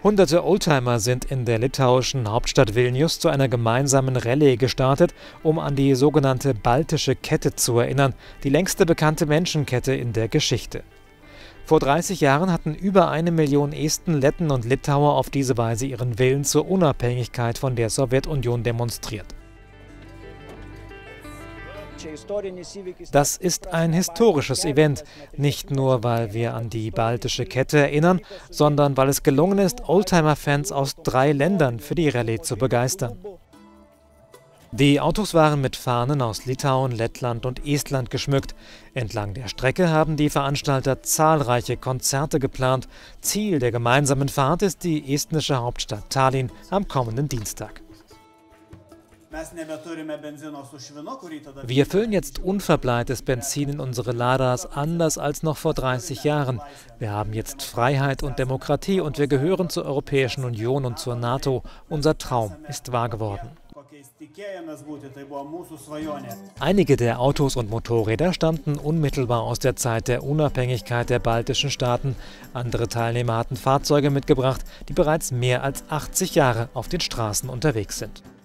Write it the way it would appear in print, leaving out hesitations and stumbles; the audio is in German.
Hunderte Oldtimer sind in der litauischen Hauptstadt Vilnius zu einer gemeinsamen Rallye gestartet, um an die sogenannte Baltische Kette zu erinnern, die längste bekannte Menschenkette in der Geschichte. Vor 30 Jahren hatten über 1 Million Esten, Letten und Litauer auf diese Weise ihren Willen zur Unabhängigkeit von der Sowjetunion demonstriert. Das ist ein historisches Event, nicht nur, weil wir an die Baltische Kette erinnern, sondern weil es gelungen ist, Oldtimer-Fans aus 3 Ländern für die Rallye zu begeistern. Die Autos waren mit Fahnen aus Litauen, Lettland und Estland geschmückt. Entlang der Strecke haben die Veranstalter zahlreiche Konzerte geplant. Ziel der gemeinsamen Fahrt ist die estnische Hauptstadt Tallinn am kommenden Dienstag. Wir füllen jetzt unverbleites Benzin in unsere Ladas, anders als noch vor 30 Jahren. Wir haben jetzt Freiheit und Demokratie und wir gehören zur Europäischen Union und zur NATO. Unser Traum ist wahr geworden. Einige der Autos und Motorräder stammten unmittelbar aus der Zeit der Unabhängigkeit der baltischen Staaten. Andere Teilnehmer hatten Fahrzeuge mitgebracht, die bereits mehr als 80 Jahre auf den Straßen unterwegs sind.